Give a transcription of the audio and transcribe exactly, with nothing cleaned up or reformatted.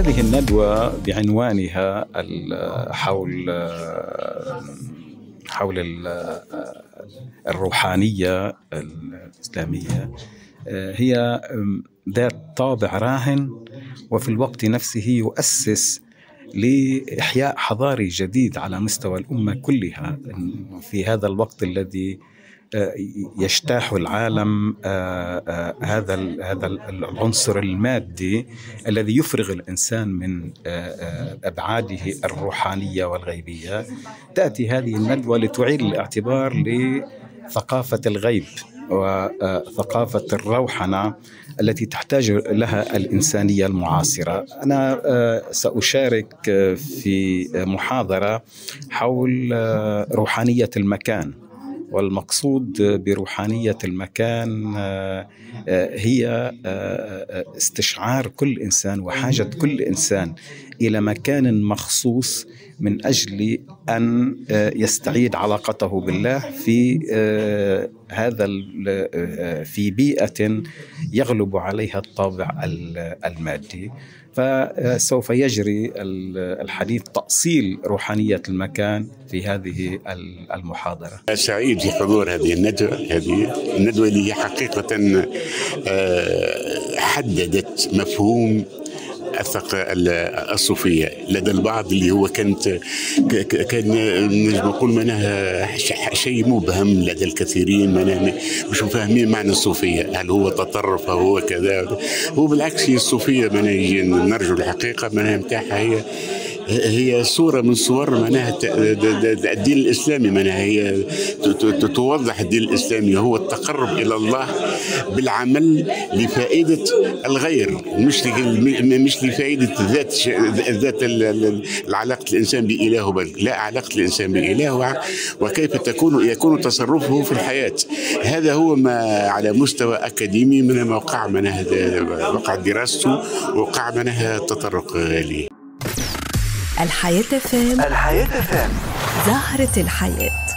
هذه الندوة بعنوانها حول حول الروحانية الإسلامية هي ذات طابع راهن، وفي الوقت نفسه يؤسس لإحياء حضاري جديد على مستوى الأمة كلها في هذا الوقت الذي يجتاح العالم هذا هذا العنصر المادي الذي يفرغ الإنسان من أبعاده الروحانية والغيبية. تأتي هذه الندوة لتعيد الاعتبار لثقافة الغيب وثقافة الروحنة التي تحتاج لها الإنسانية المعاصرة. أنا سأشارك في محاضرة حول روحانية المكان، والمقصود بروحانية المكان هي استشعار كل إنسان وحاجة كل إنسان إلى مكان مخصوص من أجل أن يستعيد علاقته بالله في هذا في بيئة يغلب عليها الطابع المادي. فسوف يجري الحديث تأصيل روحانية المكان في هذه المحاضرة. سعيد في حضور هذه الندوة هذه الندوة اللي هي حقيقة حددت مفهوم الصوفية لدى البعض، اللي هو كانت كان نجم نقول معناها شيء مبهم لدى الكثيرين، معناها مش فاهمين معنى الصوفية، هل هو تطرف أو هو كذا. هو بالعكس هي الصوفية معناها نرجو الحقيقة معناها متاعها هي هي صورة من صور معناها الدين الإسلامي، معناها هي توضح الدين الإسلامي هو التقرب إلى الله بالعمل لفائدة الغير، مش مش لفائدة ذات ذات العلاقة الإنسان بإلهه، بل لا علاقة الإنسان بإلهه وكيف تكون يكون تصرفه في الحياة. هذا هو ما على مستوى أكاديمي من وقع معناها وقع دراسته وقع معناها التطرق له. الحياة فام، الحياة فام، زهرة الحياة.